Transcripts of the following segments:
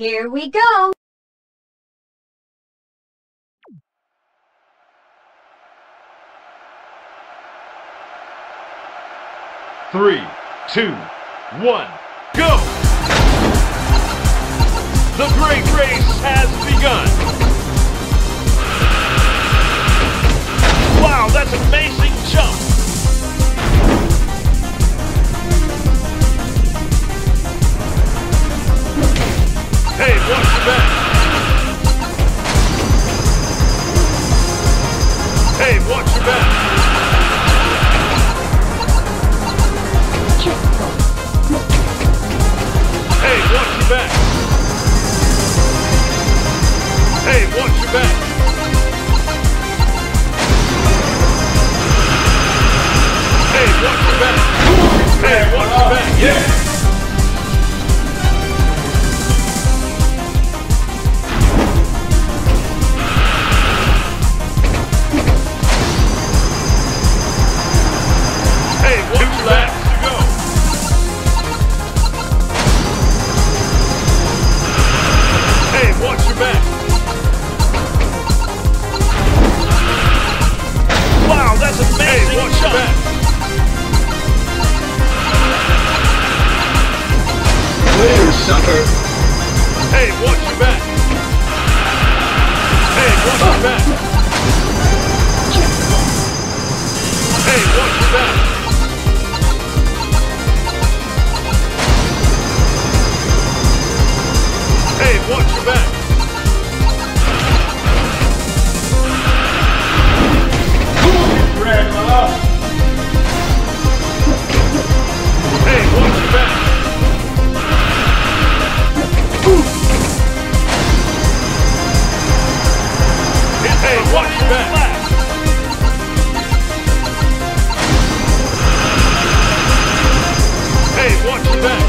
Here we go. Three, two, one, go! The great race has begun! Wow, that's an amazing jump! Hey, watch your back! Hey, watch your back! Hey, watch your back! Hey, watch your back! Hey, watch your back! Hey, watch your back! Yeah! Hey, watch your back! Hey, watch your back! Wow, that's amazing! Hey, watch your back! Later, sucker! Hey, watch your back! Hey, watch your back! Hey, watch your back! Hey, watch your back! Grandma! Hey, watch your back! Hey, watch your back! Hey, watch your back!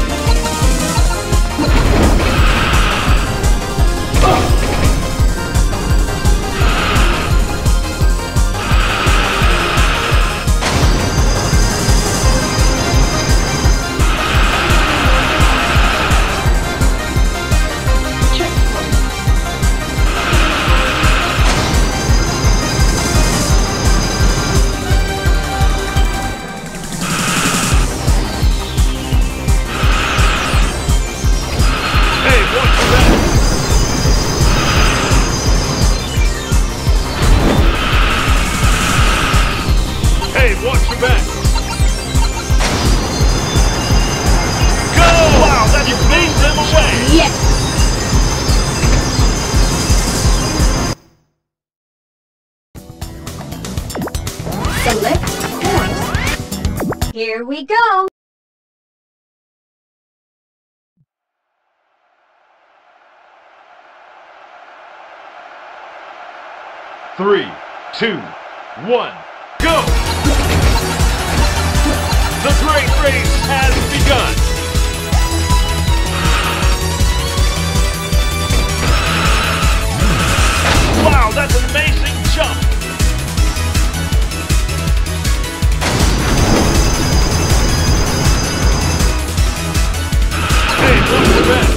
Hey, watch your back! Go! Wow, that's you made them away! Yes! Select course. Here we go. Three, two, one, go! The great race has begun! Wow, that's an amazing jump! Hey, watch your back!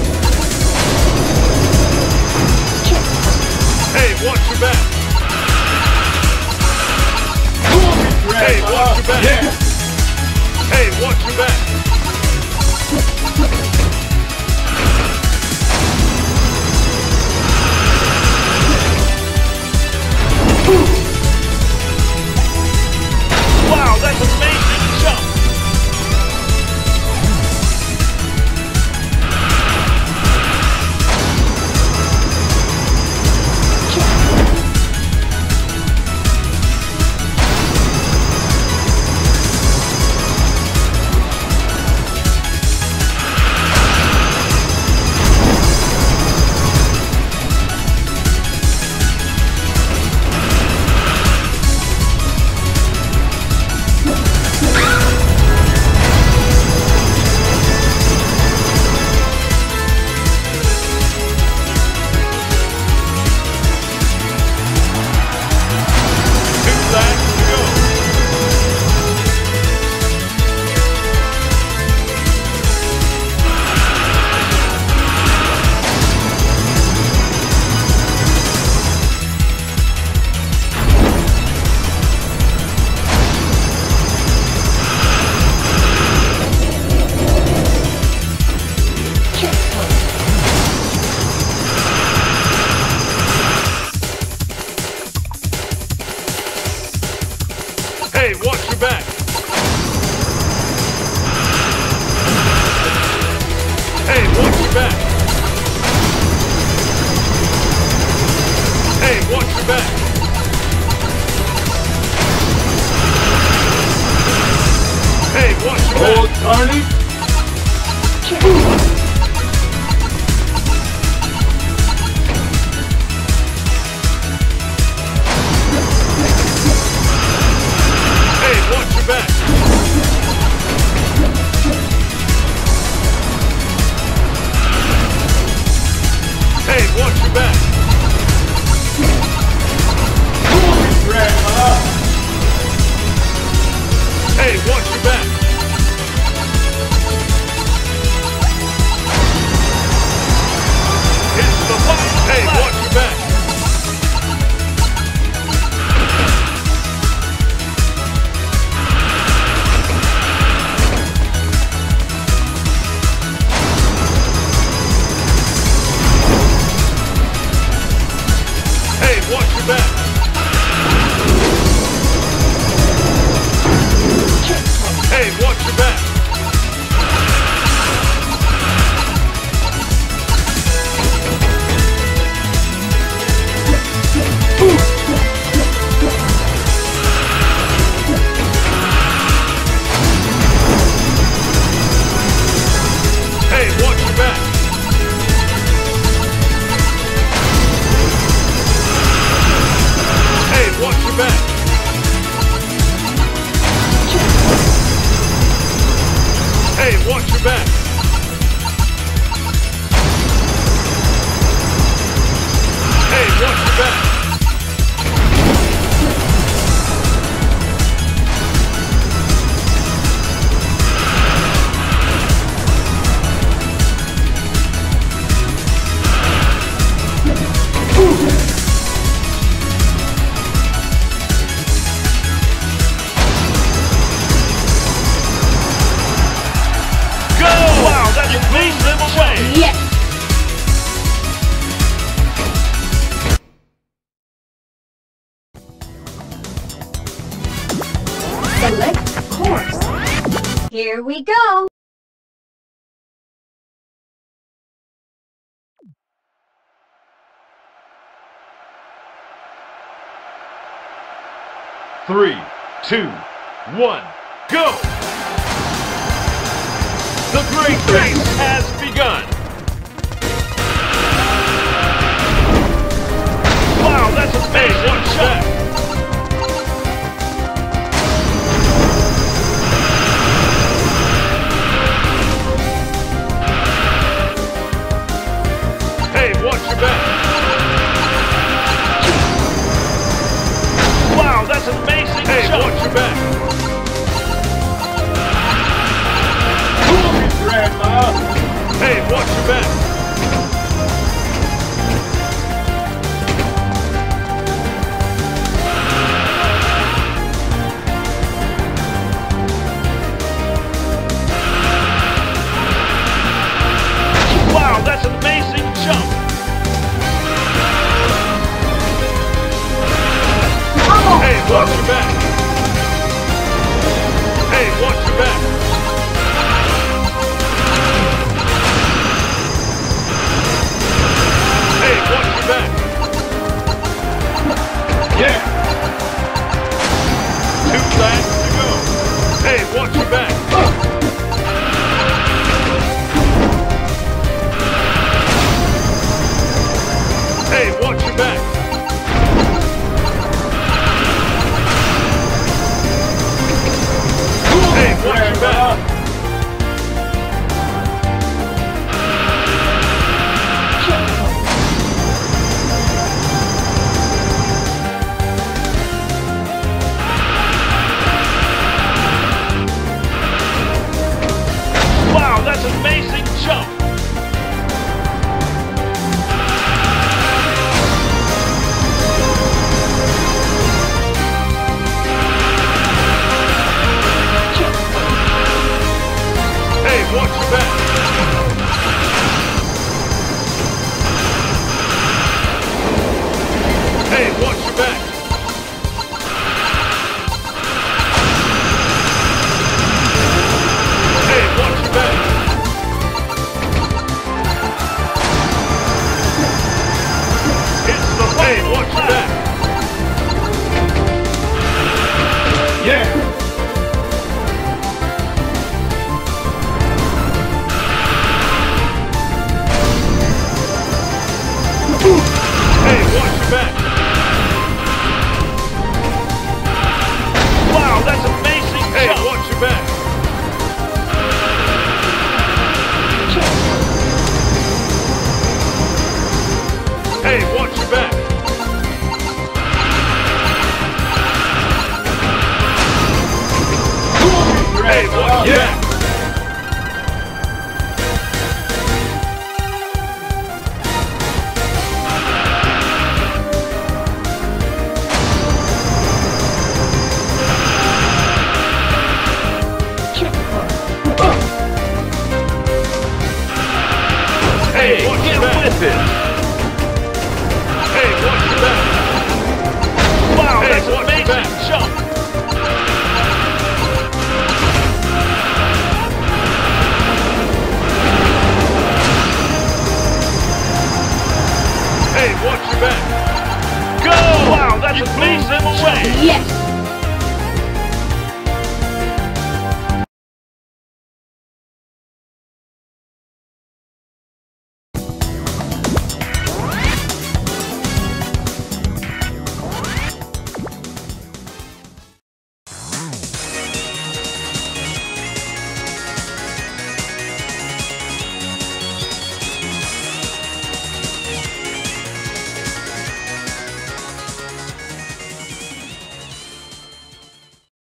Hey, watch your back! Hey, watch your back! Yeah. Hey, watch your back! Wow, that's an amazing jump! Hey, watch your back. Hey, watch your back. Hey, watch your back. Hey, watch your back. Oh, Carney. Hey, watch your back. Hey, watch your back. Grandma. Hey, watch your back. It's the fight. Hey, watch your back. Hey, watch your back. Hey, watch your back. Hey, watch your back. Hey, watch your back. Hey, watch your back. Hey, watch your back. Go! Wow, that you blew them away. Yes! Select course. Here we go. Three, two, one, go! The great race has begun!